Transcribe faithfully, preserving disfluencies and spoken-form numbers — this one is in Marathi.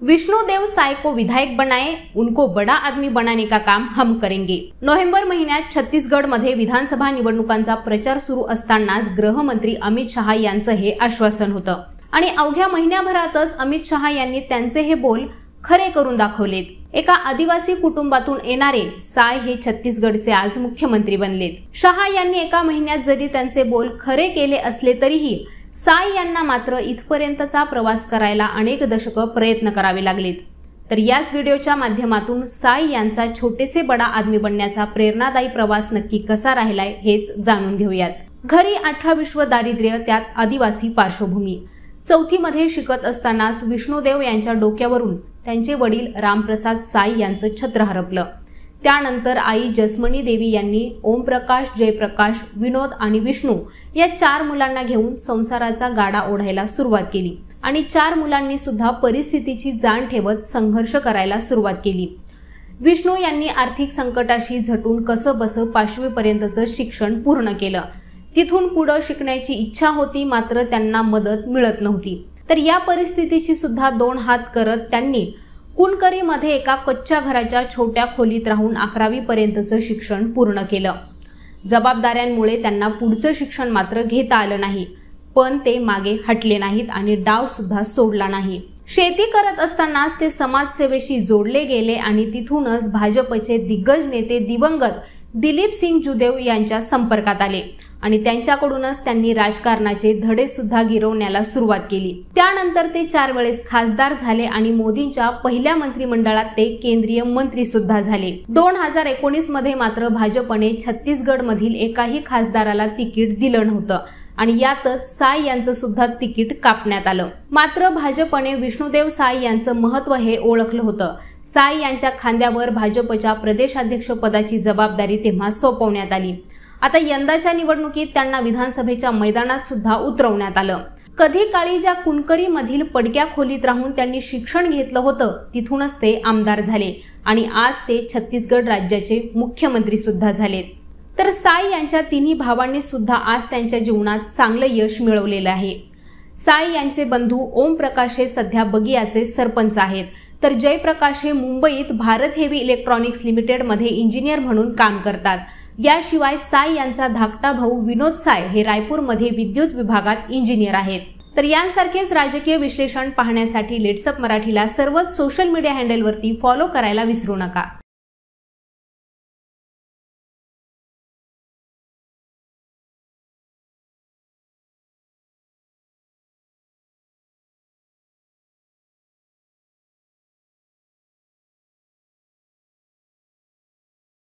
विष्णुदेव साय को विधायक बनाए, उनको बड़ा आदमी बनाने का काम हम करेंगे। नोव्हेंबर महिन्यात छत्तीसगड मध्ये विधानसभा निवडणुकांचा प्रचार सुरू असतानाच गृहमंत्री अमित शहा यांचं हे आश्वासन होतं आणि अवघ्या महिन्याभरातच अमित शहा यांनी त्यांचे हे बोल खरे करून दाखवलेत। एका आदिवासी कुटुंबातून येणारे साय हे छत्तीसगडचे आज मुख्यमंत्री बनलेत। शहा यांनी एका महिन्यात जरी त्यांचे बोल खरे केले असले तरीही साय यांना मात्र इथपर्यंतचा प्रवास करायला अनेक दशक प्रयत्न करावे लागलेत। तर याच व्हिडिओच्या माध्यमातून साय यांचा छोटेसे बडा आदमी बनण्याचा प्रेरणादायी प्रवास नक्की कसा राहिलाय हेच जाणून घेऊयात। घरी अठरा विश्व दारिद्र्य, त्यात आदिवासी पार्श्वभूमी। चौथी मध्ये शिकत असतानाच विष्णुदेव यांच्या डोक्यावरून त्यांचे वडील रामप्रसाद साय यांचं छत्र हरपलं। त्यानंतर आई जसमणी देवी यांनी ओमप्रकाश, जयप्रकाश, विनोद आणि विष्णू या चार मुलांना घेऊन संसाराचा गाडा ओढायला सुरुवात केली आणि चार मुलांनी सुद्धा परिस्थितीची जाण ठेवत संघर्ष करायला सुरुवात केली। विष्णू यांनी आर्थिक संकटाशी झटून कसंबसं पाचवी पर्यंतचं शिक्षण पूर्ण केलं। तिथून पुढे शिकण्याची इच्छा होती, मात्र त्यांना मदत मिळत नव्हती। तर या परिस्थितीची सुद्धा दोन हात करत त्यांनी कुणकरी मध्ये एका कच्च्या घराच्या छोट्या खोलीत राहून अकरावी पर्यंतचं शिक्षण पूर्ण केलं। जबाबदाऱ्यांमुळे त्यांना पुढचं शिक्षण मात्र घेता आलं नाही, पण ते मागे हटले नाहीत आणि डाव सुद्धा सोडला नाही। शेती करत असतानाच ते समाजसेवेशी जोडले गेले आणि तिथूनच भाजपचे दिग्गज नेते दिवंगत दिलीप सिंग जुदेव यांच्या संपर्कात आले आणि त्यांच्याकडूनच त्यांनी राजकारणाचे धडे सुद्धा गिरवण्याला सुरुवात केली। त्यानंतर ते चार वेळेस खासदार झाले आणि मोदींच्या पहिल्या मंत्रिमंडळात ते केंद्रीय मंत्री सुद्धा झाले। दोन हजार एकोणीस मध्ये मात्र भाजपने छत्तीसगड मधील एकाही खासदाराला तिकीट दिलं नव्हतं आणि यातच साय यांचं सुद्धा तिकीट कापण्यात आलं। मात्र भाजपने विष्णुदेव साय यांचं महत्त्व हे ओळखलं होतं। साय यांच्या खांद्यावर भाजपच्या प्रदेशाध्यक्ष पदाची जबाबदारी तेव्हा सोपवण्यात आली। आता यंदाच्या निवडणुकीत त्यांना विधानसभेच्या मैदानात सुद्धा उतरवण्यात आलं। कधी काळी ज्या कुणकरी मधील पडक्या खोलीत राहून त्यांनी शिक्षण घेतलं होतं, तिथूनच ते आमदार झाले आणि आज ते छत्तीसगड राज्याचे मुख्यमंत्री सुद्धा झालेत। तर साय यांच्या तिन्ही भावांनी सुद्धा आज त्यांच्या जीवनात चांगलं यश मिळवलेलं आहे। साय यांचे बंधू ओमप्रकाश हे सध्या बगियाचे सरपंच आहेत, तर जयप्रकाश हे मुंबईत भारत हेवी इलेक्ट्रॉनिक्स लिमिटेड मध्ये इंजिनियर म्हणून काम करतात। याशिवाय साय यांचा धाकटा भाऊ विनोद साय हे रायपूरमध्ये विद्युत विभागात इंजिनियर आहेत। तर यांसारखेच राजकीय विश्लेषण पाहण्यासाठी लेट्सअप मराठीला सर्वच सोशल मीडिया हँडलवरती फॉलो करायला विसरू नका।